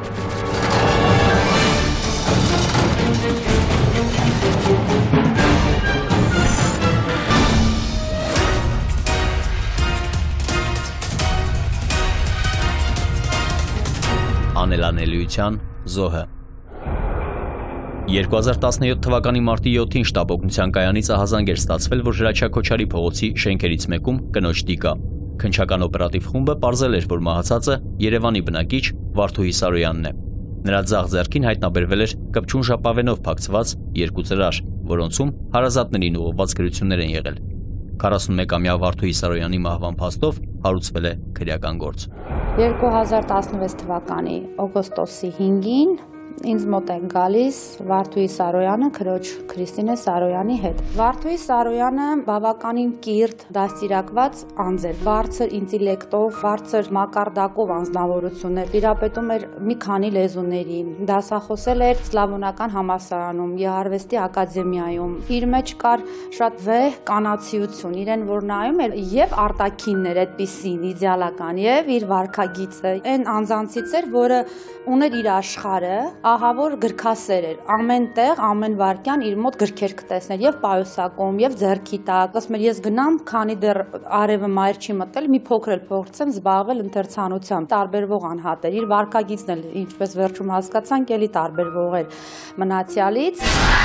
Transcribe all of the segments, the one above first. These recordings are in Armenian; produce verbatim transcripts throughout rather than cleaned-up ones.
Անելանելիության զոհը երկու հազար տասնյոթ թվականի մարտի յոթին շտաբ օգնության կայանից ահազանգ էր ստացվել, որ Հրաչյա Քոչարի փողոցի շենքերից մեկում կնոջ տիկա։ Քննչական օպերատիվ խումբը պարզել էր, որ մահացածը Երևանի բնակիչ Վարդուհի Սարոյանն է։ Նրա ձախ ձեռքին հայտնաբերվել էր կպչուն ժապավենով փակցված երկու ծրար, որոնցում հարազատներին ուղղված գրություններ են եղել։ քառասունմեկամյա Վարդուհի Սարոյանի մահվան փաստով հարուցվել է քրեական գործ։ երկու հազար տասնվեց թվականի օգոստոսի հինգին ինձ մոտ է գալիս Վարդուհի Սարոյանը քրոջ Քրիստինե Սարոյանի հետ։ Վարդուհի Սարոյանը բավականին կիրթ, դաստիարակված անձ էր, բարձր ինտելեկտով, բարձր մակարդակով անձնավորություններ, տիրապետում էր մի քանի լեզուների, դասախոսել էր Սլավոնական համալսարանում, Գեղարվեստի ակադեմիայում։ Իր մեջ կար շատ վեհ կանացիություն, իրեն որ նայում էր եւ արտաքիններ այդպիսին իդեալական եւ իր վարքագիծը այն անձանցից էր, որը ուներ իր աշխարհը, ահա որ գրքասեր էր, ամեն տեղ, ամեն վարքյան իր մոտ գրքեր կտեսներ եւ պայուսակում եւ ձեռքի տակ, ասում էր ես գնամ, քանի դեռ արևը մայր չի մտել, մի փոքր էլ փորձեմ զբաղվել ընթերցանությամբ, տարբերվող անհատ էր, իր վարքագիծն էլ ինչպես վերջում հասկացանք, էլի տարբերվող էր մնացյալից։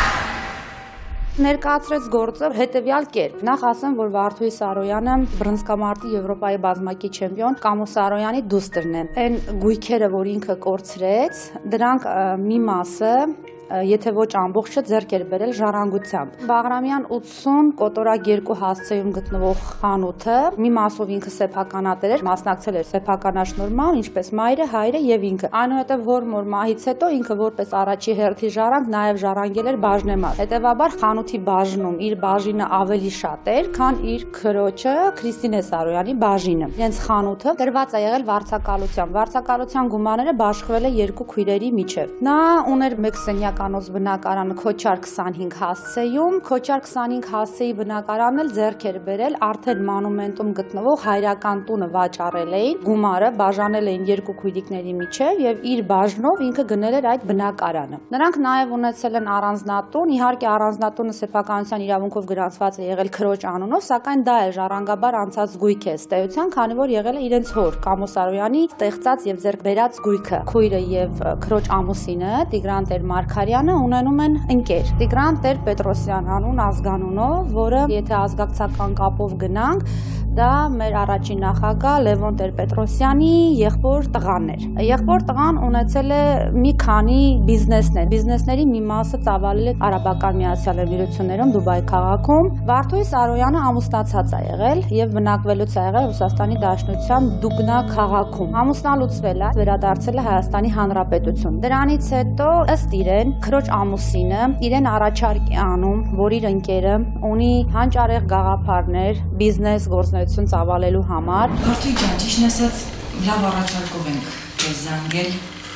Ներկայացրեց գործը հետևյալ կերպ։ Նախ ասեմ, որ Վարդուհի Սարոյանը բռնցքամարտի Եվրոպայի բազմակի չեմպիոն Կամո Սարոյանի դուստրն է։ Այն գույքերը, որ ինքը կորցրեց, դրանք մի մասը եթե ոչ ամբողջը ձեռք էր բերել ժառանգությամբ։ Բաղրամյան ութսուն կոտորակ երկու հասցեում գտնվող խանութը մի մասով ինքը սեփականատեր էր, մասնակցել էր սեփականաշնորհման, ինչպես մայրը, հայրը եւ ինքը։ Այնուհետեւ հոր մոր մահից հետո ինքը որպես առաջի հերթի ժառանգ նաեւ ժառանգել էր բաժնեմաս։ Հետեւաբար խանութի բաժնում իր բաժինը ավելի շատ էր, քան իր քրոջը Քրիստինե Սարոյանի բաժինը։ Իրենց խանութը դրված է եղել վարձակալությամբ։ Վարձակալության գումարները բաշխվել է երկու քույրերի միջև։ Նա ուներ մեկ սենյակ կանոց բնակարանը Քոչար քսանհինգ հասցեում, Քոչար քսանհինգ հասցեի բնակարանն էլ ձեռք էր բերել արդեն մանումենտում գտնվող հայրական տունը վաճառել էին, գումարը բաժանել էին երկու քույրիկների միջև եւ իր բաժնով ինքը գնել էր այդ բնակարանը։ Նրանք նաեւ ունեցել են առանձնատուն, իհարկե առանձնատունը սեփականության իրավունքով գրանցված է եղել քրոջ անունով, սակայն դա է ժառանգաբար անցած գույք է ըստ էության, քանի որ եղել է իրենց հոր Կամո Սարոյանի ստեղծած եւ ձեռք բերած գույքը։ Քույրը եւ քրոջ ամուսինը Տիգրան Տեր Մարգարյանը ունենում են ընկեր Տիգրան Տեր Պետրոսյան անուն ազգանունով, որը եթե ազգակցական կապով գնանք, դա մեր առաջին նախագահ Լևոն Տեր-Պետրոսյանի եղբոր տղան էր։ Եղբոր տղան ունեցել է մի քանի բիզնեսներ։ Բիզնեսների մի մասը ծավալել է Արաբական Միացյալ Էմիրություններում, Դուբայ քաղաքում։ Վարդուհի Սարոյանը ամուսնացած է եղել եւ բնակվելուց է եղել Ռուսաստանի Դաշնության Դուգնա քաղաքում։ Ամուսնալուծվել է, վերադարձել է Հայաստանի Հանրապետություն։ Դրանից հետո ըստ իրեն քրոջ ամուսինը իրեն առաջարկ է անում, որ իր ընկերը ունի հանճարեղ գաղափարներ, բիզնես գործունեություն ծավալելու համար։ Վարդուհի ջան, ճիշտն ասած, լավ առաջարկով ենք քեզ զանգել։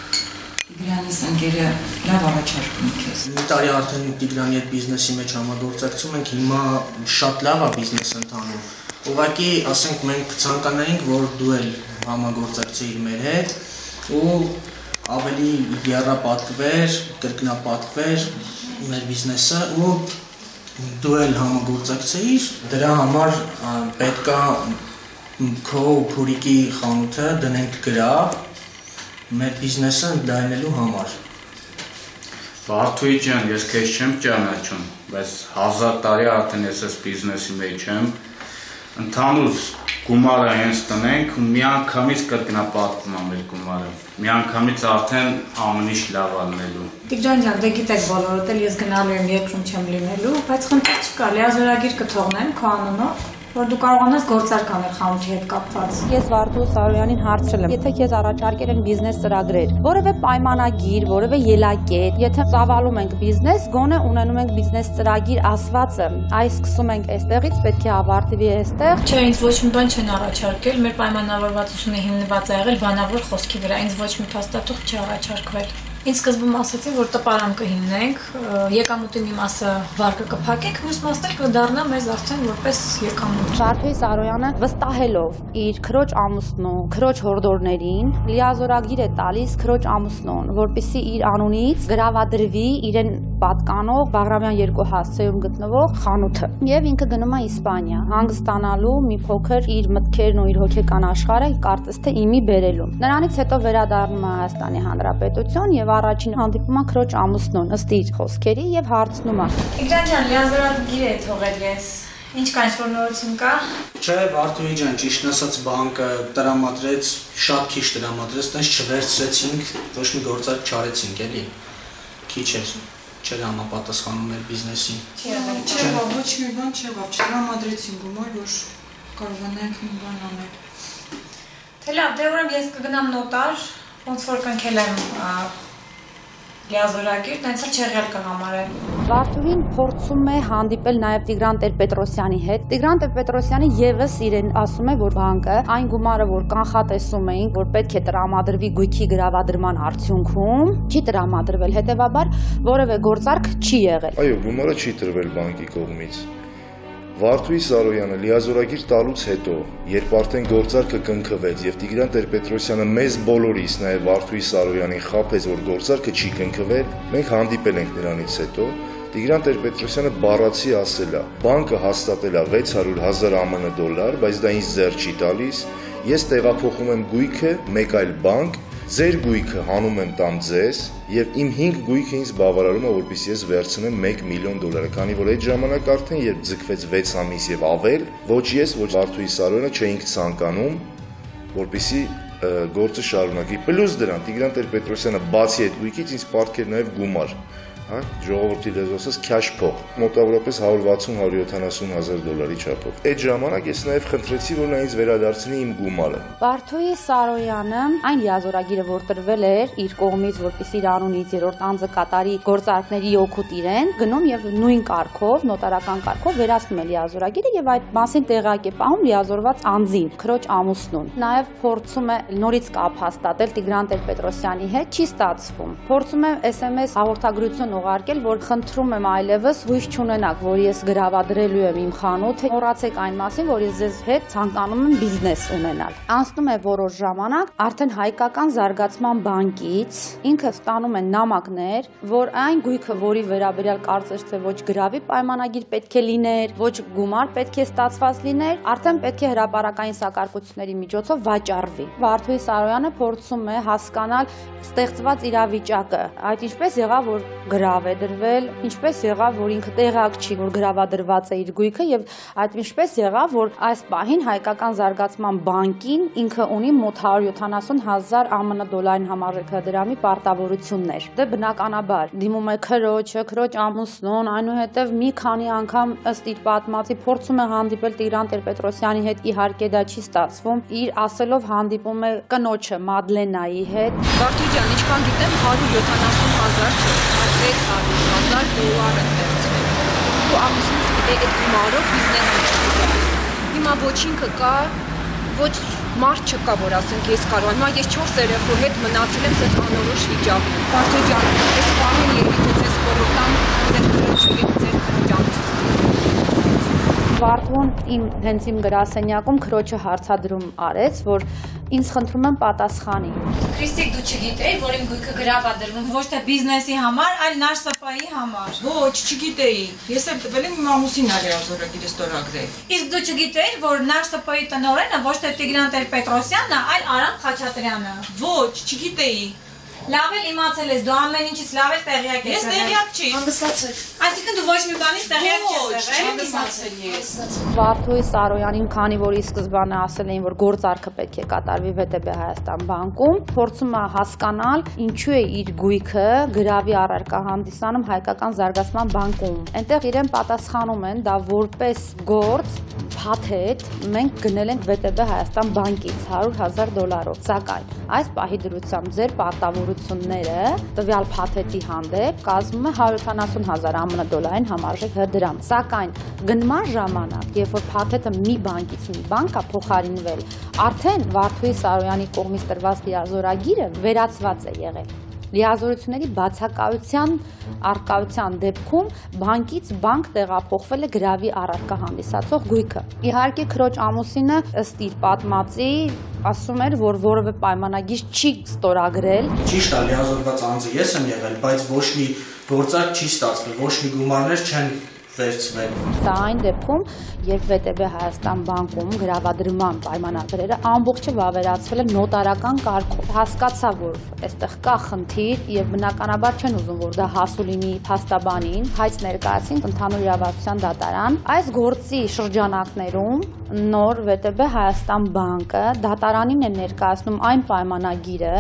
Տիգրանիս ընկերը լավ առաջարկում քեզ։ Մի տարի արդեն Տիգրանի հետ բիզնեսի մեջ համագործակցում ենք, հիմա շատ լավ է բիզնես ընթանում։ Ուղղակի, ասենք, մենք ցանկանայինք, որ դու էլ համագործակցեիր մեր հետ ու ավելի եռապատկվեր, կրկնապատկվեր մեր բիզնեսը ու դու էլ համագործակցեիր, դրա համար պետք է քո փորիկի խանութը դնենք գրավ մեր բիզնեսը ընդլայնելու համար։ Վարդուհի ջան, ես քեզ չեմ ճանաչում, բայց հազար տարի արդեն ես այս բիզնեսի մեջ եմ, ընդհանուր գումարը հենց տնենք ու միանգամից կրկնապատկվում է մեր գումարը, միանգամից արդեն ամեն ինչ լավ ալնելու։ Տիգրան ջան, դե գիտեք բոլորդ էլ ես գնալու եմ երկրում չեմ լինելու, բայց խնդիր չկա, լիազորագիր կթողնեմ քո անունով, որ դու կարողանաս գործարք անել խանութի հետ կապված։ Ես Վարդուհի Սարոյանին հարցրել եմ, եթե քեզ առաջարկել են բիզնես ծրագրեր, որևէ պայմանագիր, որևէ ելակետ, եթե ծավալում ենք բիզնես, գոնե ունենում ենք բիզնես ծրագիր ասվածը, այս սկսում ենք այստեղից, պետք է ավարտվի այստեղ։ Չէ, ինձ ոչ մի բան չեն առաջարկել, մեր պայմանավորվածությունը հիմնված է եղել բանավոր խոսքի վրա, ինձ ոչ մի փաստաթուղթ չի առաջարկվել։ Ինձ սկզբում ասացին, որ տպարան կհիմնենք, եկամուտի մի մասը վարկը կփակենք, մյուս մասն էլ կդառնա մեզ արդեն որպես եկամուտ։ Վարդուհի Սարոյանը վստահելով իր քրոջ ամուսնու, քրոջ հորդորներին, լիազորագիր է տալիս քրոջ ամուսնուն, որպեսզի իր անունից գրավադրվի իրեն պատկանող Բաղրամյան երկու հասցեում գտնվող խանութը։ Եվ ինքը գնում է Իսպանիա, հանգստանալու մի փոքր իր մտքերն ու իր հոգեկան աշխարհը կարծես թե իմի բերելու։ Նրանից հետո վերադառնում է Հայաստանի Հանրապետություն եւ առաջին հանդիպում է քրոջ ամուսնուն ըստ իր խոսքերի եւ հարցնում է. Իգրան ջան, լիազորագիր է թողել ես։ Ինչ կա, ինչ-որ նորություն կա։ Չէ, Վարդուհի ջան, ճիշտ ասած բանկը տրամադրեց, շատ քիչ տրամադրեց, տենց չվերցրեցինք, ոչ մի գործարք չարեցինք, էլի։ Քիչ էր, չէր համապատասխանում մեր բիզնեսին։ Չէ, ոչ մի բան չեղավ, չտրամադրեցին գումար, որ կարողանանք մի բան անել։ Թե լավ, դե ուրեմն ես կգնամ նոտար, ոնց որ կնքել եմ լիազորագիր, տենց էլ չեղյալ կհամարել։ Վարդուհին փորձում է հանդիպել նաև Տիգրան Տեր-Պետրոսյանի հետ։ Տիգրան Տեր-Պետրոսյանը եւս իրեն ասում է, որ բանկը այն գումարը, որ կանխատեսում էին, որ պետք է տրամադրվի գույքի գրավադրման արդյունքում, չի տրամադրվել, հետեւաբար որևէ գործարք չի եղել։ Այո, գումարը չի տրվել բանկի կողմից։ Վարդուհի Սարոյանը լիազորագիր տալուց հետո, երբ արդեն գործարքը կնքվեց եւ Տիգրան Տեր-Պետրոսյանը մեզ բոլորիս, նաեւ Վարդուհի Սարոյանին խաբեց, որ գործարքը չի կնքվել, մենք հանդիպել ենք նրանից հետո, Տիգրան Տեր-Պետրոսյանը բառացի ասել է. բանկը հաստատել է վեց հարյուր հազար ԱՄՆ դոլար, բայց դա ինձ ձեռ չի տալիս, ես տեղափոխում եմ գույքը մեկ այլ բանկ, ձեր գույքը հանում եմ տամ ձեզ եւ իմ հինգ գույքը ինձ բավարարում է, որպեսզի ես վերցնեմ մեկ միլիոն դոլար, քանի որ այդ ժամանակ արդեն երբ ձգվեց վեց ամիս եւ ավել, ոչ ես, ոչ Վարդուհի Սարոյանը չէինք ցանկանում, որպեսզի գործը շարունակի։ Պլյուս դրան Տիգրան Տեր-Պետրոսյանը բացի այդ գույքից ինձ պարտքեր նաեւ գումար, հա, ժողովրդի լեզվով քյաշ փող, մոտավորապես հարյուր վաթսուն հարյուր յոթանասուն հազար դոլարի չափով։ Այդ ժամանակ ես նաեւ խնդրեցի, որ նա ինձ վերադարձնի իմ գումարը։ Վարդուհի Սարոյանը այն լիազորագիրը, որ տրվել էր իր կողմից, որպեսզի իր անունից երրորդ անձը կատարի գործարքների օգուտ իրեն, գնում եւ նույն կարգով, նոտարական կարգով վերացնում է լիազորագիրը եւ այդ մասին տեղակ է պահում լիազորված անձին, քրոջ ամուսնուն։ Նաեւ փորձում է նորից կապ հաստատել Տիգրան Տեր-Պետրոսյանի հետ, չի ստացվում։ Փորձում է S M S հաղորդագրություն ուղարկել, որ խնդրում եմ այլևս հույս չունենաք, որ ես գրավադրելու եմ իմ խանութը, մոռացեք այն մասին, որ ես ձեզ հետ ցանկանում եմ բիզնես ունենալ։ Անցնում է որոշ ժամանակ, արդեն Հայկական զարգացման բանկից ինքը ստանում է նամակներ, որ այն գույքը, որի վերաբերյալ կարծես թե ոչ գրավի պայմանագիր պետք է լիներ, ոչ գումար պետք է ստացված լիներ, արդեն պետք է հրապարակային սակարկությունների միջոցով վաճառվի։ Վարդուհի Սարոյանը փորձում է հասկանալ ստեղծված իրավիճակը, այդ ինչպես եղավ, որ գրավ է դրվել, ինչպես եղավ, որ ինքը տեղակ չի, որ գրավադրված է իր գույքը եւ այդ ինչպես եղավ, որ այս պահին Հայկական զարգացման բանկին ինքը ունի մոտ հարյուր յոթանասուն հազար ԱՄՆ դոլարին համարժեքադրամի պարտավորություններ։ Դե բնականաբար դիմում է քրոջը, քրոջ ամուսնուն, այնուհետև մի քանի անգամ ըստ իր պատմածի փորձում է հանդիպել Տիգրան Տեր-Պետրոսյանի հետ, իհարկե դա չի ստացվում։ Իր ասելով հանդիպում է կնոջը Մադլենայի հետ։ Վարդուհի ջան, ինչքան գիտեմ, հարյուր յոթանասուն հազար չէ, վեց հարյուր հազար դոլար են վերցրել։ Ու ամուսինս պետք է այդ գումարով բիզնես ունենա։ Հիմա ոչինքը կա, ոչ մարդ չկա, որ ասենք ես կարող եմ։ Հիմա ես չորս երեխու հետ մնացել եմ այդ անորոշ վիճակում։ Վարդուհի ջան, այս պահին եկեք ձեզ խորհրդամ, ձեր քրոջը եւ ձեր քրոջանից։ Վարդուն իմ հենց իմ գրասենյակում քրոջը հարցադրում արեց, որ ինձ խնդրում եմ պատասխանի։ Քրիստիկ, դու չգիտեի, որ իմ գույքը գրավադրվում ոչ թե բիզնեսի համար, այլ նարսապայի համար։ Ոչ, չգիտեի։ Ես էլ տվել եմ իմ ամուսին լիազորագիրը ստորագրել։ Իսկ դու չգիտեի, որ նարսապայի տնօրենը ոչ թե Տիգրան Տեր-Պետրոսյանն է, այլ Արամ Խաչատրյանը։ Ոչ, չգիտեի։ Լավ էլ իմացել ես, դու ամեն ինչից լավ էլ տեղյակ ես։ Ես տեղյակ չի։ Հանգստացեք։ Այսինքն դու ոչ մի բանից տեղյակ չես եղել։ Հանգստացել ես։ Վարդուհի Սարոյանին, քանի որ ի սկզբանե ասել էին, որ գործարքը պետք է կատարվի V T B Հայաստան բանկում, փորձում է հասկանալ ինչու է իր գույքը գրավի առարկա հանդիսանում Հայկական զարգացման բանկում։ Այնտեղ իրեն պատասխանում են, դա որպես գործ փաթեթ մենք գնել ենք V T B Հայաստան բանկից հարյուր հազար դոլարով, սակայն այս պահի դրությամբ ձեր պարտավորությունները տվյալ փաթեթի հանդեպ կազմում է հարյուր յոթանասուն հազար ԱՄՆ դոլարին համարժեք դրամ, սակայն գնման ժամանակ, երբ որ փաթեթը մի բանկից մի բանկ է փոխարինվել, արդեն Վարդուհի Սարոյանի կողմից տրված լիազորագիրը վերացված է եղել։ լիազորությունների բացակայության առկայության դեպքում բանկից բանկ տեղափոխվել է գրավի առարկա հանդիսացող գույքը։ Իհարկե քրոջ ամուսինը ըստ իր պատմածի ասում էր, որ որևէ պայմանագիր չի ստորագրել։ Ճիշտ է, լիազորված անձը ես եմ եղել, բայց ոչ մի գործարք չի ստացվել, ոչ մի գումարներ չեն վերցվել։ Սա այն դեպքում, երբ վե տե բե Հայաստան բանկում գրավադրման պայմանագրերը ամբողջը վավերացվել են նոտարական կարգով։ Հասկացա, որ այստեղ կա խնդիր եւ բնականաբար չեն ուզում, որ դա հասու լինի փաստաբանին, հայց ներկայացին ընդհանուր իրավասության դատարան։ Այս գործի շրջանակներում նոր վե տե բե Հայաստան բանկը դատարանին է ներկայացնում այն պայմանագիրը,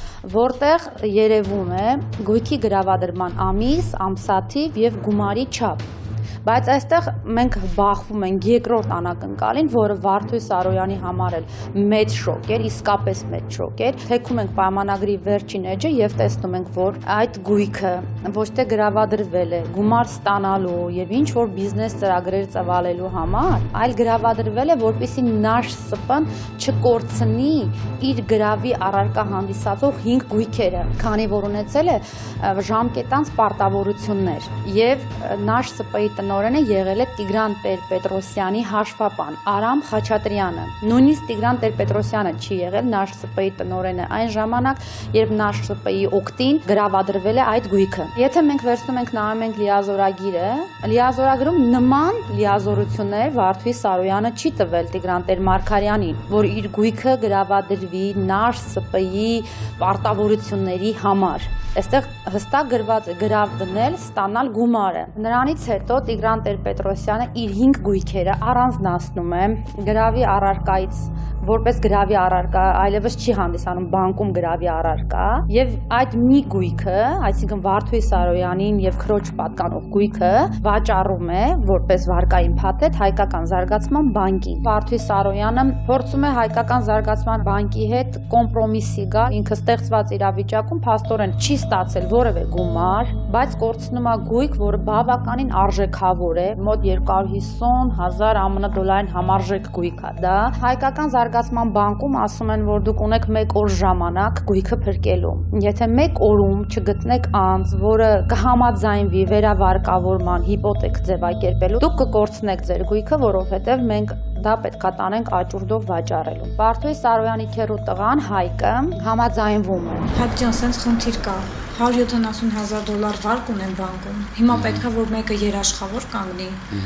որտեղ երևում է գույքի գրավադրման ամիս, ամսաթիվ եւ գումարի չափ։ Բայց այստեղ մենք բախվում ենք երկրորդ անակնկալին, որը Վարդուհի Սարոյանի համար էլ մեծ շոկ էր, իսկապես մեծ շոկ էր։ Թեքում ենք պայմանագրի վերջին էջը եւ տեսնում ենք, որ այդ գույքը ոչ թե գրավադրվել է գումար ստանալու եւ ինչ որ բիզնես ծրագրեր ծավալելու համար, այլ գրավադրվել է, որպեսզի նաշ ՍՊ-ն չկորցնի իր գրավի առարկա հանդիսացող հինգ գույքերը, քանի որ ունեցել է ժամկետանց պարտավորություններ եւ նաշ ՍՊ-ի տնօրենը եղել է Տիգրան Տեր-Պետրոսյանի հաշվապան Արամ Խաչատրյանը։ Նույնիսկ Տիգրան Տեր-Պետրոսյանը չի եղել Նաշ ՍՊ-ի տնօրենը այն ժամանակ, երբ Նաշ ՍՊ-ի օգտին գրավադրվել է այդ գույքը։ Եթե մենք վերցնում ենք նայում ենք լիազորագիրը, լիազորագրում նման լիազորություններ Վարդուհի Սարոյանը չի տվել Տիգրան Տեր-Մարգարյանին, որ իր գույքը գրավադրվի Նաշ ՍՊ-ի պարտավորությունների համար։ Այստեղ հստակ գրված է գրավ դնել, ստանալ գումարը։ Նրանից հետո Տիգրան Տեր-Պետրոսյանը իր հինգ գույքերը առանձնացնում է գրավի առարկայից, որպես գրավի առարկա, այլևս չի հանդիսանում բանկում գրավի առարկա, եւ այդ մի գույքը, այսինքն Վարդուհի Սարոյանին եւ քրոջ պատկանող գույքը վաճառում է որպես վարկային փաթեթ Հայկական զարգացման բանկին։ Վարդուհի Սարոյանը փորձում է Հայկական զարգացման բանկի հետ կոմպրոմիսի գալ, ինքը ստեղծված իրավիճակում փաստորեն չի ստացել որևէ գումար, բայց կորցնում է գույք, որը բավականին արժեքավոր է, մոտ երկու հարյուր հիսուն հազար ԱՄՆ դոլարին համարժեք գույք է դա։ Հայկական զարգացման բանկում ասում են, որ դուք ունեք մեկ օր ժամանակ գույքը փրկելու։ Եթե մեկ օրում չգտնեք անձ, որը կհամաձայնվի վերավարկավորման հիպոթեք ձևակերպելու, դուք կկորցնեք ձեր գույքը, որովհետև մենք դա պետք է տանենք աճուրդով վաճառելու։ Վարդուհի Սարոյանի քեռու տղան Հայկը համաձայնվում է։ Հայկ ջան, սենց խնդիր կա։ հարյուր յոթանասուն հազար դոլար վարկ ունեն բանկում։ Հիմա պետք է որ մեկը երաշխավոր կանգնի։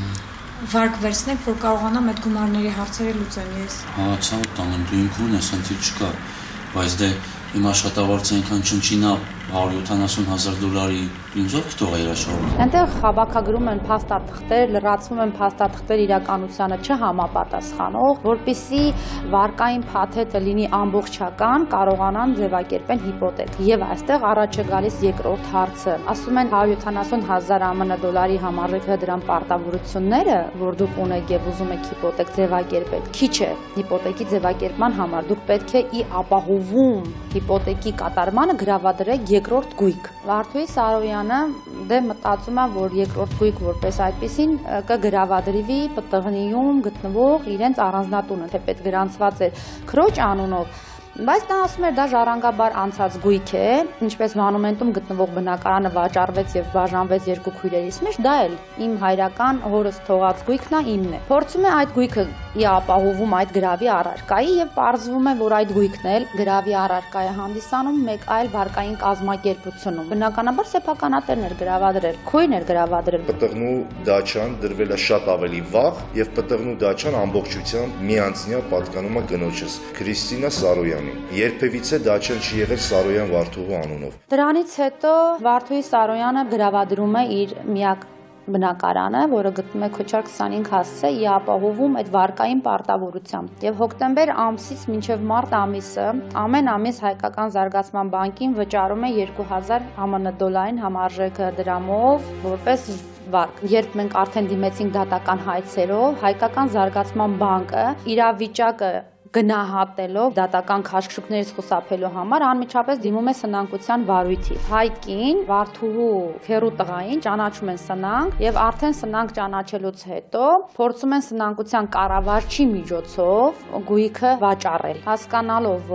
Վարկ վերցնեք, որ կարողանամ այդ գումարների հարցերը լուծեմ ես։ Հա, ցավ տանեմ, դու ինքն ես, խնդիր չկա, բայց դե իմ աշխատավարձը այնքան չնչինա հարյուր յոթանասուն հազար դոլարի ինձով կթողա երաշխավոր։ Այնտեղ հավաքագրում են փաստաթղթեր, լրացվում են փաստաթղթեր իրականությանը չհամապատասխանող, որպեսզի վարկային փաթեթը լինի ամբողջական, կարողանան ձևակերպեն հիպոթեք։ Եվ այստեղ առաջ է գալիս երկրորդ հարցը։ Ասում են հարյուր յոթանասուն հազար ԱՄՆ դոլարի համարժեք դրամ պարտավորությունները, որ դուք ունեք եւ ուզում եք հիպոթեք ձևակերպել, քիչ է հիպոթեկի ձևակերպման համար։ Դուք պետք է ի ապահովում հիպոթեկի կատարմանը գրավադրեք երկրորդ գույք։ Վարդուհի Սարոյանը դե մտածում է, որ երկրորդ գույք որպես այդպեսին կգրավադրվի Պ Տ Ղ-ում գտնվող իրենց առանձնատունը, թեպետ գրանցված էր քրոջ անունով, բայց նա ասում էր դա ժառանգաբար անցած գույք է, ինչպես մանումենտում գտնվող բնակարանը վաճառվեց եւ բաժանվեց երկու քույրերից մեջ, դա էլ իմ հայրական հորս թողած գույքն է, իմն է։ Փորձում է այդ գույքը ի ապահովում այդ գրավի առարկայի եւ պարզվում է, որ այդ գույքն էլ գրավի առարկա է հանդիսանում մեկ այլ վարկային կազմակերպությունում։ Բնականաբար սեփականատերն էր գրավադրել, քույրն էր գրավադրել։ Պ Տ Ղ դաչան դրվել է շատ ավելի վաղ եւ Պ Տ Ղ դաչան ամբողջությամբ միանձնյա պատկանում է կնոջս Քրիստինա Սարոյան։ Երբևիցե դաչան չի եղել Սարոյան Վարդուհու անունով։ Դրանից հետո Վարդուհի Սարոյանը գրավադրում է իր միակ բնակարանը, որը գտնվում է Քոչար քսանհինգ հասցե, ի ապահովում այդ վարկային պարտավորությամբ։ Եվ հոկտեմբեր ամսից մինչև մարտ ամիսը ամեն ամիս Հայկական զարգացման բանկին վճարում է երկու հազար ԱՄՆ դոլարին համարժեք դրամով որպես վարկ։ Երբ մենք արդեն դիմեցինք դատական հայցերով, Հայկական զարգացման բանկը իրավիճակը գնահատելով դատական քաշքշուկներից խուսափելու համար անմիջապես դիմում է սնանկության վարույթի։ Հայկին, Վարդուհու քեռու տղային ճանաչում են սնանկ եւ արդեն սնանկ ճանաչելուց հետո փորձում են սնանկության կառավարչի միջոցով գույքը վաճառել, հասկանալով, որ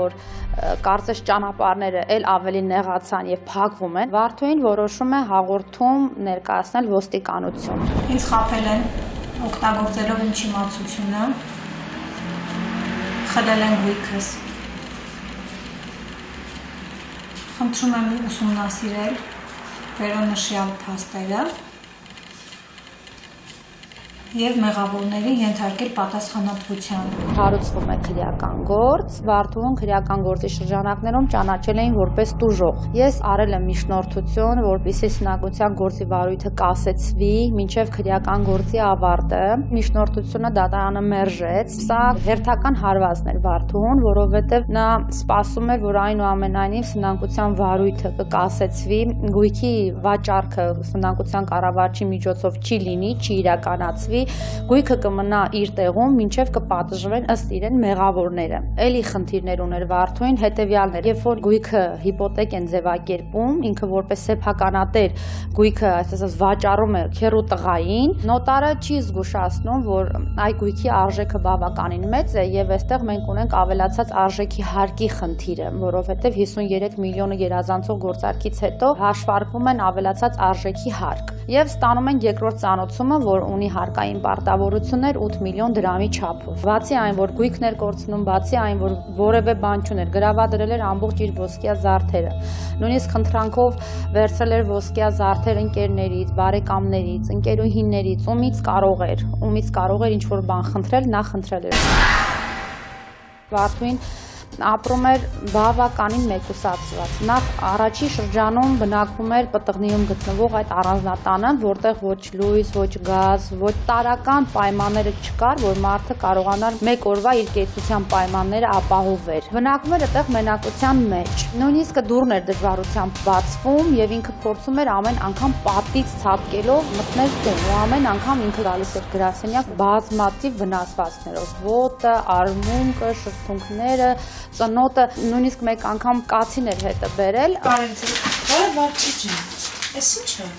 կարծես ճանապարհները էլ ավելի նեղացան եւ փակվում են, Վարդուհին որոշում է հաղորդում ներկայացնել ոստիկանություն։ Ինձ խաբել են, օգտագործելով իմ իմացությունը, խլել են գույքս։ Խնդրում եմ ուսումնասիրել վերոնշյալ փաստերը եւ մեղավորներին ենթարկել պատասխանատվության։ Հարուցվում է քրեական գործ, Վարդուհուն քրեական գործի շրջանակներում ճանաչել էին որպես տուժող։ Ես արել եմ միջնորդություն, որպեսզի սնագության գործի վարույթը կասեցվի մինչև քրեական գործի ավարտը։ Միջնորդությունը դատարանը մերժեց։ Սա հերթական հարվածն էր Վարդուհուն, որովհետև նա սպասում էր, որ այնուամենայնիվ սնանկության վարույթը կկասեցվի, գույքի վաճառքը սնանկության կառավարչի միջոցով չի լինի, չի իրականացվի, գույքը կմնա իր տեղում, մինչև կպատժվեն ըստ իրեն մեղավորները։ Էլի խնդիրներ ուներ Վարդուհին, հետևյալն էր, երբ որ գույքը հիպոթեք են ձևակերպում, ինքը որպես սեփականատեր գույքը, այսպես վաճառում է քեռու տղային, նոտարը չի զգուշացնում, որ այ գույքի արժեքը բավականին մեծ է եւ այստեղ մենք ունենք ավելացած արժեքի հարկի խնդիրը, որովհետեւ հիսուններեք միլիոնը գերազանցող գործարքից հետո հաշվարկվում են ավելացած արժեքի հարկ եւ ստանում են երկրորդ ծանոթումը, որ ունի հարկային պարտավորություններ ութ միլիոն դրամի չափով։ Բացի այն, որ գույքն էր կորցնում, բացի այն, որ որևէ բան չուներ, գրավադրել էր ամբողջ իր ոսկյա զարդերը։ Նույնիսկ խնդրանքով վերցրել էր ոսկյա զարդեր ընկերներից, բարեկամներից, ընկերուհիներից, ումից կարող էր, ումից կարող էր ինչ-որ բան խնդրել, նա խնդրել էր։ Վարդուհին ապրում էր բավականին մեկուսացված։ Նախ առաջի շրջանում բնակվում էր Պտղնիում գտնվող այդ առանձնատանը, որտեղ ոչ լույս, ոչ գազ, ոչ տարական պայմանները չկար, որ մարդը կարողանար մեկ օրվա իր կեցության պայմանները ապահոver։ Բնակվում էր այդտեղ մենակության մեջ։ Նույնիսկ դուռն էր դժվարությամբ բացվում եւ ինքը փորձում էր ամեն անգամ պատից ցատկելով մտնել տուն, ու ամեն անգամ ինքը գալիս էր գրասենյակ բազմաթիվ վնասվածքներով՝ ոտը, արմունկը, շրթունքները, ծնոտը, նույնիսկ մեկ անգամ կացին էր հետը բերել։ Կարենցի, որը վարչի ջան, ես ինչ է։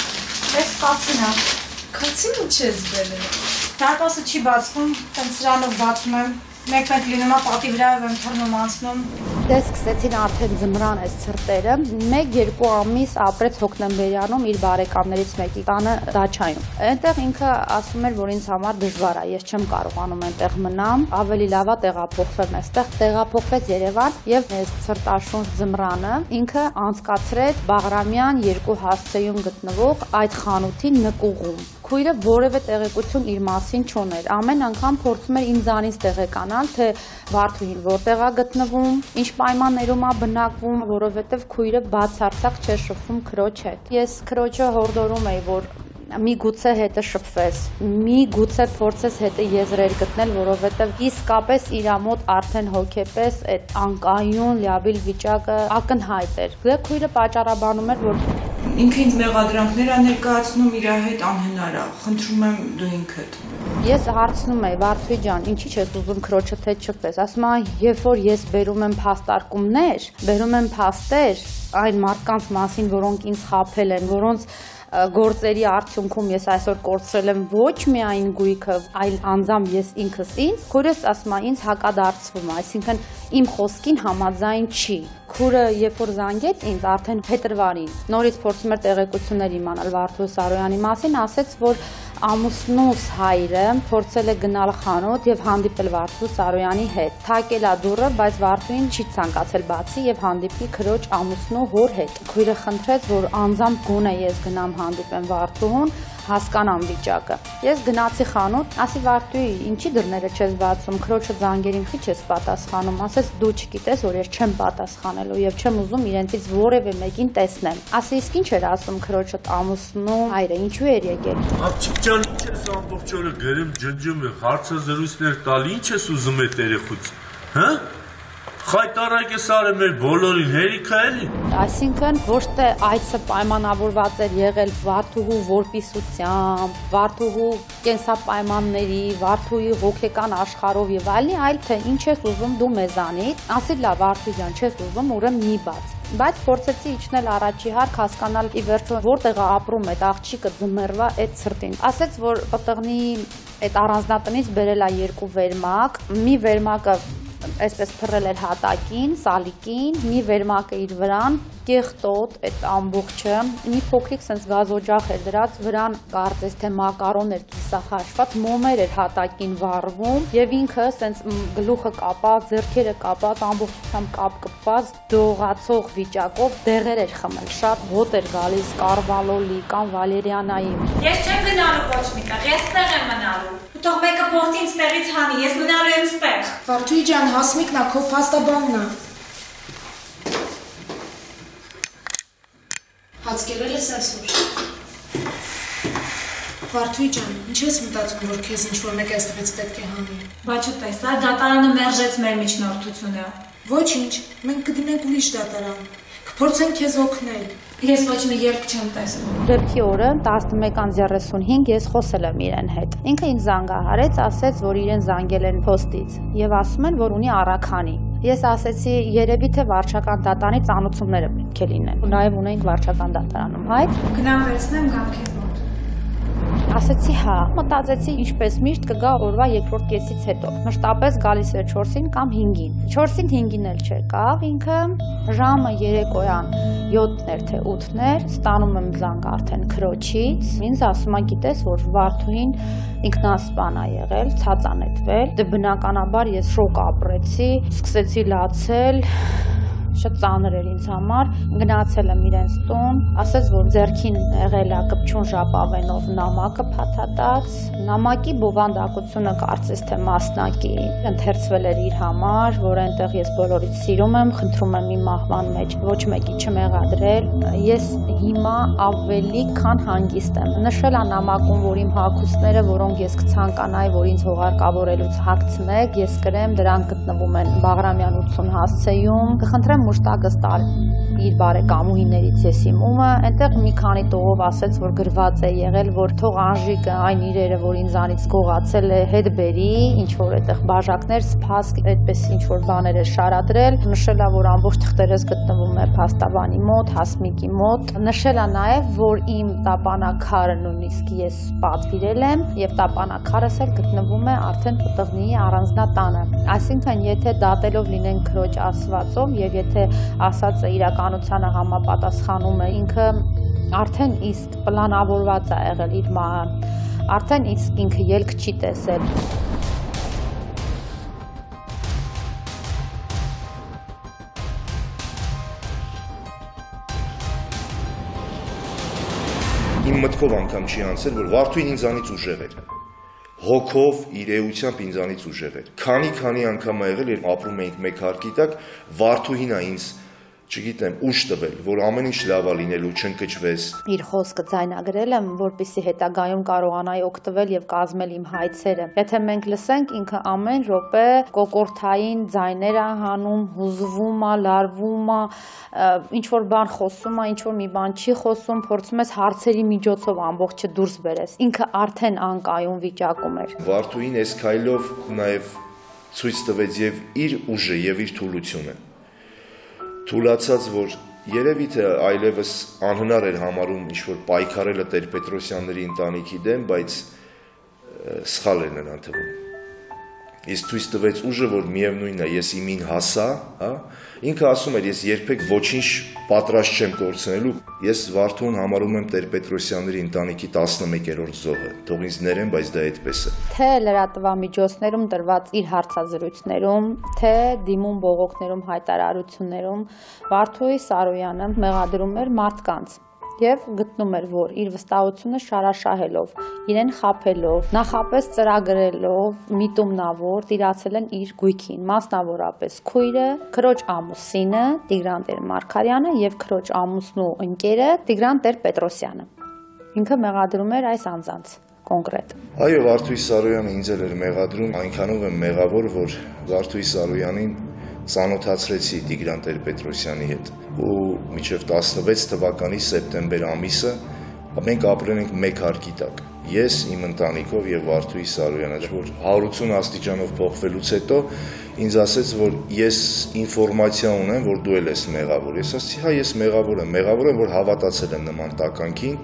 Ես կացին է։ Կացին ինչ ես բերել։ Դարպասը չի բացվում, տենց սրանով բացում եմ, մեկ-մեկ լինում է պատի վրայով եմ թռնում անցնում։ Դե սկսեցին արդեն ձմռան այս ցրտերը, մեկ-երկու ամիս ապրեց Հոկտեմբերյանում իր բարեկամներից մեկի տանը Դաչայում։ Այնտեղ ինքը ասում էր, որ ինձ համար դժվար է, ես չեմ կարողանում այնտեղ մնամ, ավելի լավ է տեղափոխվեմ այստեղ, տեղափոխվեց Երևան եւ այս ցրտաշունչ ձմռանը ինքը անցկացրեց Բաղրամյան երկու հասցեում գտնվող այդ խանութի նկուղում։ Քույրը որևէ տեղեկություն իր մասին չուներ։ Ամեն անգամ փորձում էր ինձանից տեղեկանալ, թե Վարդուհին որտեղ է գտնվում, ինչ պայմաններում է բնակվում, որովհետև քույրը բացարձակ չէր շփվում քրոջ հետ։ Ես քրոջը հորդորում էի, որ մի գուցե հետը շփվես, մի գուցե փորձես հետը եզրեր գտնել, որովհետև իսկապես իր մոտ արդեն հոգեպես այդ անկայուն լիաբիլ վիճակը ակնհայտ էր։ Դե քույրը պատճառաբանում էր, որ ինքը ինձ մեղադրանքներ է ներկայացնում, իր հետ անհնար է, խնդրում եմ դու ինքդ։ Ես հարցնում եի, Վարդուհի ջան, ինչի՞ չես ուզում քրոջդ հետ շփվես։ Ասում է, երբ որ ես բերում եմ փաստարկումներ, բերում եմ փաստեր այն մարդկանց մասին, որոնք ինձ խաբել են, որոնց գործերի արդյունքում ես այսօր կորցրել եմ ոչ միայն գույքը, այլ անձամբ ես ինքս ինձ, քուրս ասում է ինձ հակադարձվում, այսինքն իմ խոսքին համաձայն չի։ Քուրը երբ որ զանգեց ինձ արդեն փետրվարին, նորից փորձում էր տեղեկություններ իմանալ Վարդուհի Սարոյանի մասին, ասեց, որ ամուսնուս հայրը փորձել է գնալ խանութ եւ հանդիպել Վարդուհի Սարոյանի հետ։ Թակել է դուռը, բայց Վարդուհին չի ցանկացել բացի եւ հանդիպի քրոջ ամուսնու հոր հետ։ Քույրը խնդրեց, որ անձամբ գոնե ես գնամ հանդիպեմ Վարդուհուն, հասկանամ վիճակը։ Ես գնացի խանութ, ասի Վարդուհի, ինչի դռները չես բացում, քրոջը զանգերին քիչ ես պատասխանում, ասես դու չգիտես, որ ես չեմ պատասխանելու եւ չեմ ուզում իրենցից որևէ մեկին տեսնեմ։ Ասի իսկ ինչ էր ասում քրոջդ ամուսնու հայրը, ինչու էր եկել։ Աղջիկ ջան, ինչ ես ամբողջ օրը գրում, ջնջում եմ, հարցազրույցներ տալի, ինչ ես ուզում այդ երեխուց, հա։ Խայտարակ ես արել մեր բոլորին, հերիքա էլի։ Այսինքն ոչ թե այցը պայմանավորված էր եղել Վարդուհու որպիսությամբ, Վարդուհու կենսապայմանների, Վարդուհի հոգեկան աշխարհով եւ այլն, այլ թե ինչ ես ուզում դու մեզանից, ասի լավ Վարդուհի ջան, չես ուզում, ուրեմն մի բաց։ Բայց փորձեցի իջնել առաջի հարկ, հասկանալ ի վերջո որտեղ է ապրում այդ աղջիկը ձմեռվա այդ ցրտին։ Ասեց, որ Պտղնի այդ առանձնատնից բերել է երկու վերմակ, մի վերմակը այսպես փռել էր հատակին, սալիկին, մի վերմակը իր վրան, կեղտոտ այդ ամբողջը, մի փոքրիկ sense գազօջախ էր դրած, վրան կարծես թե մակարոն էր կիսախաշված, մոմեր էր հատակին վառվում եւ ինքը sense գլուխը կապած, ձեռքերը կապած, ամբողջությամբ կապ կպված, դողացող վիճակով դեղեր էր խմել, շատ հոտ էր գալիս կարվալոլի կամ վալերիանայի։ Ես չեմ գնալու ոչ միտեղ, ես ստեղ եմ մնալու։ Թող մեկը փորձի ինձ տեղից հանի, ես մնալու եմ ստեղ։ Վարդուհի ջան, Հասմիկն է, քո փաստաբանն է։ Հաց կերել ես այսօր։ Վարդուհի ջան, ինչ ես մտածում, որ քեզ ինչ-որ մեկ այստեղից պետք է հանի։ Բայց չտեսա, դատարանը մերժեց մեր միջնորդությունը։ Ոչինչ, մենք կդիմենք ուրիշ դատարան։ Կփորձենք քեզ օգնել։ Ես ոչ մի երկ չեմ տեսնում։ Դեպքի օրը տասնմեկան զերեսունհինգ ես խոսել եմ իրեն հետ։ Ինքը ինձ զանգահարեց, ասեց, որ իրեն զանգել են փոստից եւ ասում են, որ ունի առաքանի։ Ես ասեցի, երևի թե վարչական դատարանի ծանոթությունները պետք է լինեն։ Նաեւ ունենք վարչական դատարանում հայտ։ Գնամ վերցնեմ գամ քեզ մոտ։ Ասեցի հա, մտածեցի ինչպես միշտ կգա օրվա երկրորդ կեսից հետո։ Մշտապես գալիս էր չորսին կամ հինգին։ չորսին հինգին էլ չեկավ, ինքը ժամը երեկոյան յոթն էր թե ութն էր, ստանում եմ զանգ արդեն քրոջից։ Ինձ ասում է, գիտես, որ Վարդուհին ինքնասպան է եղել, ցած է նետվել։ Դե բնականաբար ես շոկ ապրեցի, սկսեցի լացել, շատ ծանր էր ինձ համար, գնացել եմ իրենց տուն, ասեց, որ ձեռքին եղել է կպչուն ժապավենով նամակը փաթաթած, նամակի բովանդակությունը կարծես թե մասնակի, ընթերցվել էր իր համար, որ այնտեղ ես բոլորից սիրում եմ, խնդրում եմ իմ մահվան մեջ ոչ մեկի չմեղադրել, ես հիմա ավելի քան հանգիստ եմ, նշել է նամակում, որ իմ հագուստները, որոնք ես կցանկանայի, որ ինձ հողարկավորելուց հագցնեք, ես կրեմ, դրանք գտնվում են Բաղրամյան ութսուն հասցեում, կխնդրեմ մուշտակս տալ իր բարեկամուհիներից ես իմումը, այնտեղ մի քանի տողով ասեց, որ գրված է եղել, որ թող Անժիկը այն իրերը, որ ինձանից գողացել է, հետ բերի, ինչ որ այդտեղ բաժակներ, սփասք, այդպես ինչ որ բաներ է շարադրել, նշել է, որ ամբողջ թղթերս գտնվում է փաստաբանի մոտ, Հասմիկի մոտ, նշել է նաև, որ իմ տապանակարը նույնիսկ ես պատվիրել եմ եւ տապանակարս էլ գտնվում է արդեն Պտղնիի առանձնատանը, այսինքն եթե դատելով լինեն քրոջ ասվածով եւ եթե ասածը իրականությանը համապատասխանում է, ինքը արդեն իսկ պլանավորված է եղել իր մահը, արդեն իսկ ինքը ելք չի տեսել։ Իմ մտքով անգամ չի անցել, որ Վարդուհին ինձանից ուժեղ էր։ Հոգով, իր էությամբ ինձանից ուժեղ էր։ Քանի-քանի անգամ ա եղել, երբ ապրում էինք մեկ հարկի տակ, Վարդուհին ա ինձ չգիտեմ, ուժ տվել, որ ամեն ինչ լավ է լինելու, չընկճվես։ Իր խոսքը ձայնագրել եմ, որպեսզի հետագայում կարողանայի օգտվել եւ կազմել իմ հայցերը։ Եթե մենք լսենք, ինքը ամեն րոպե կոկորթային ձայներ է հանում, հուզվում է, լարվում է, ինչ որ բան խոսում է, ինչ որ մի բան չի խոսում, փորձում ես հարցերի միջոցով ամբողջը դուրս բերես։ Ինքը արդեն անկայուն վիճակում էր։ Վարդուհին այս քայլով նաեւ ցույց տվեց եւ իր ուժը եւ իր թուլությունը։ Թուլացած, որ երևի թե այլևս անհնար էր համարում ինչ-որ պայքարելը Տեր-Պետրոսյանների ընտանիքի դեմ, բայց սխալ էր նրան թվում։ Ես ցույց տվեց ուժը, որ միևնույնն է, ես իմին հասա, հա, ինքը ասում էր, ես երբեք ոչինչ պատրաստ չեմ կորցնելու, ես Վարդուհուն համարում եմ Տեր-Պետրոսյանների ընտանիքի տասնմեկերորդ զոհը, թող ինձ ներեն, բայց դա այդպես է։ Թե լրատվամիջոցներում տրված իր հարցազրույցներում, թե դիմում բողոքներում հայտարարություններում Վարդուհի Սարոյանը մեղադրում էր մարդկանց եւ գտնում էր, որ իր վստահությունը շարաշահելով, իրեն խաբելով, նախապես ծրագրելով, միտումնավոր տիրացել են իր գույքին, մասնավորապես քույրը, քրոջ ամուսինը Տիգրան Տեր-Մարգարյանը եւ քրոջ ամուսնու ընկերը Տիգրան Տեր-Պետրոսյանը։ Ինքը մեղադրում էր այս անձանց կոնկրետ։ Այո, Վարդուհի Սարոյանը ինձ էլ էր մեղադրում, այնքանով եմ մեղավոր, որ Վարդուհի Սարոյանին ծանոթացրեցի Տիգրան Տեր-Պետրոսյանի հետ ու մինչև տասնվեց թվականի սեպտեմբեր ամիսը մենք ապրել ենք մեկ հարկի տակ, ես իմ ընտանիքով եւ Վարդուհի Սարոյանը, որ հարություն աստիճանով փոխվելուց հետո ինձ ասեց, որ ես ինֆորմացիա ունեմ, որ դու ես մեղավոր։ Ես ասացի, հա, ես մեղավոր եմ, մեղավոր եմ, որ հավատացել եմ նման տականքին,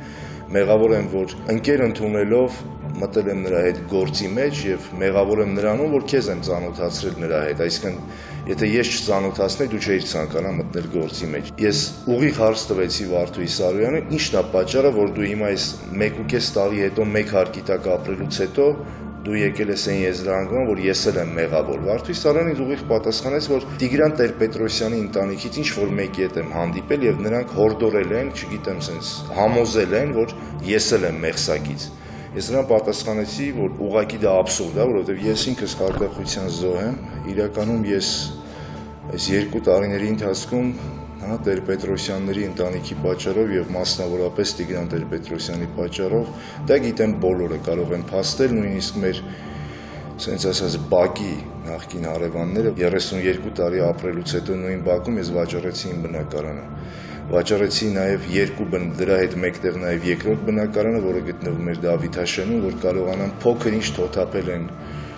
մեղավոր եմ, որ ընկեր ընդունելով մտել եմ նրա հետ գործի մեջ եւ մեղավոր եմ նրանում, որ քեզ եմ ծանոթացրել նրա հետ, այսինքն եթե ես չծանոթացնեի, դու չէիր ցանկանա մտնել գործի մեջ։ Ես ուղիղ հարց տվեցի Վարդուհի Սարոյանին, ի՞նչն է պատճառը, որ դու հիմա այս մեկ ու կես տարի հետո մեկ հարկի տակ ապրելուց հետո դու եկել ես այն եզրահանգման, որ ես էլ եմ մեղավոր։ Վարդուհի Սարոյանին ուղիղ պատասխանեց, որ Տիգրան Տեր-Պետրոսյանի ընտանիքից ինչ որ մեկի հետ եմ հանդիպել եւ նրանք հորդորել են, չգիտեմ, sense համոզել են, որ ես էլ եմ մեղսակից։ Ես նրան պատասխանեցի, որ ուղղակի դա աբսուրդ է, որովհետև ես ինքս խարդախության զոհ եմ, իրականում ես այս երկու տարիների ընթացքում հա Տեր-Պետրոսյանների ընտանիքի պատճառով եւ մասնավորապես Տիգրան Տեր-Պետրոսյանի պատճառով, դա գիտեմ բոլորը կարող են փաստել, նույնիսկ մեր sense ասած բակի նախկին հարևանները երեսունյոթ տարի ապրելուց հետո նույն բակում ես վաճառեցի իմ բնակարանը։ Վաճառեցի նաև երկու բն դրա հետ մեկտեղ նաև երկրորդ բնակարանը, որը գտնվում էր Դավիթաշենում, որ կարողանան փոքր ինչ թոթափել են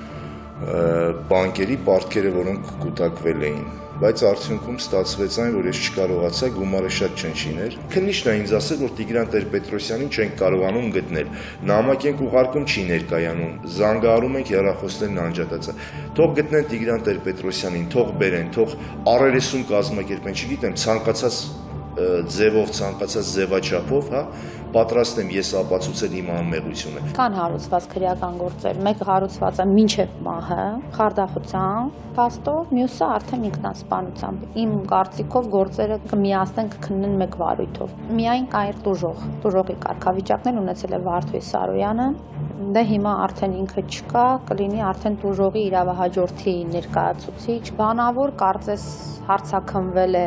բանկերի պարտքերը, որոնք կուտակվել էին, բայց արդյունքում ստացվեց այն, որ ես չկարողացա, գումարը շատ չնչիներ։ Քննիչն է ինձ ասել, որ Տիգրան Տեր-Պետրոսյանին չենք կարողանում գտնել, նամակ ենք ուղարկում, չի ներկայանում, զանգահարում ենք, հեռախոսներն անջատած է։ Թող գտնեն Տիգրան Տեր-Պետրոսյանին, թող բերեն, թող առերեսում կազմակերպեն, չգիտեմ, ցանկացած ձևով, ցանկացած ձևաչափով, հա, պատրաստ եմ ես ապացուցել իմ անմեղությունը։ Կան հարուցված քրեական գործեր, մեկը հարուցված է մինչև մահը, խարդախության փաստով, մյուսը արդեն ինքնասպանությամբ։ Իմ կարծիքով գործերը կմիացնեն, կքննեն մեկ վարույթով։ Միայն կայր տուժող, տուժողի կարգավիճակներ ունեցել է Վարդուհի Սարոյանը, դե հիմա արդեն ինքը չկա, կլինի արդեն տուժողի իրավահաջորդի ներկայացուցիչ, բանավոր կարծես հարցաքննվել է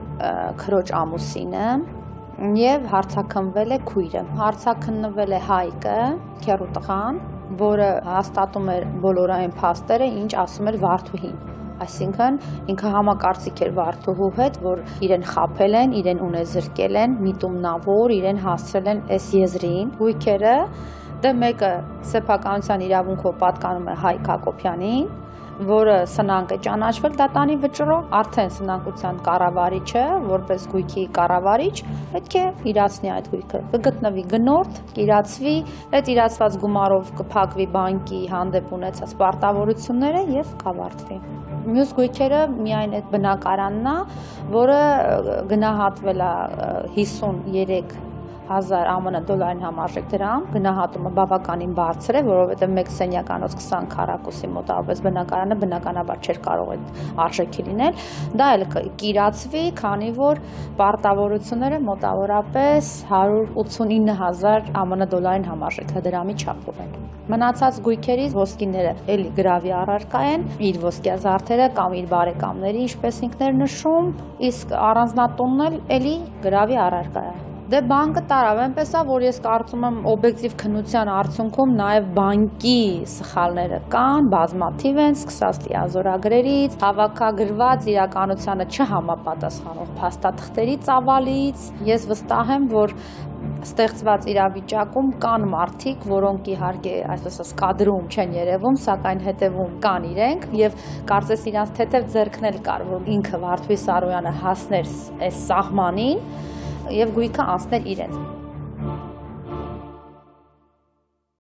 քրոջ ամուսինը եւ հարցաքննվել է քույրը։ Հարցաքննվել է Հայկը, քեռու տղան, որը հաստատում էր բոլորային փաստերը, ինչ ասում էր Վարդուհին։ Այսինքն ինքը համակարծիք էր Վարդուհու հետ, որ իրեն խաբել են, իրեն ունեզրկել են, միտումնավոր, իրեն հասցրել են այս եզրին։ Գույքերը, դե մեկը սեփականության իրավունքով պատկանում է Հայկ Հակոբյանին, որը սնանկ է ճանաչվել դատանի վճռով, արդեն սնանկության կառավարիչը, որպես գույքի կառավարիչ, պետք է իրացնի այդ գույքը։ Կգտնվի գնորդ, կիրացվի, այդ իրացված գումարով կփակվի բանկի հանդեպ ունեցած պարտավորությունները եւ կավարտվի։ Մյուս գույքերը միայն այդ բնակարանն է, որը գնահատվել է հիսուններեք հազար ԱՄՆ դոլարին համարժեք դրամ, գնահատումը բավականին բարձր է, որովհետև մեկ սենյականոց քսան քառակուսի մոտավորապես բնակարանը բնականաբար չէր կարող այդ արժեքի լինել, դա էլ կիրացվի, քանի որ պարտավորությունները մոտավորապես հարյուր ութսունինը հազար ԱՄՆ դոլարին համարժեք դրամի չափով են։ Մնացած գույքերից ոսկիները էլի գրավի առարկա են, իր ոսկյազարդերը կամ իր բարեկամների, ինչպես ինքն էր նշում, իսկ առանձնատունն էլ էլի գրավի առարկա է։ Դե բանկը տարավ, այնպես է, որ ես կարծում եմ օբյեկտիվ քննության արդյունքում նաև բանկի սխալները կան, բազմաթիվ են, սկսած լիազորագրերից, հավաքագրված իրականությանը չհամապատասխանող փաստաթղթերի ծավալից։ Ես վստահ եմ, որ ստեղծված իրավիճակում կան մարդիկ, որոնք իհարկե այսպես ասած կադրում չեն երևում, սակայն հետևում կան իրենք եւ կարծես իրանց թեթև ձեռքն էլ կար, որ ինքը Վարդուհի Սարոյանը հասներ այս սահմանին եւ գույքը անցներ իրենց։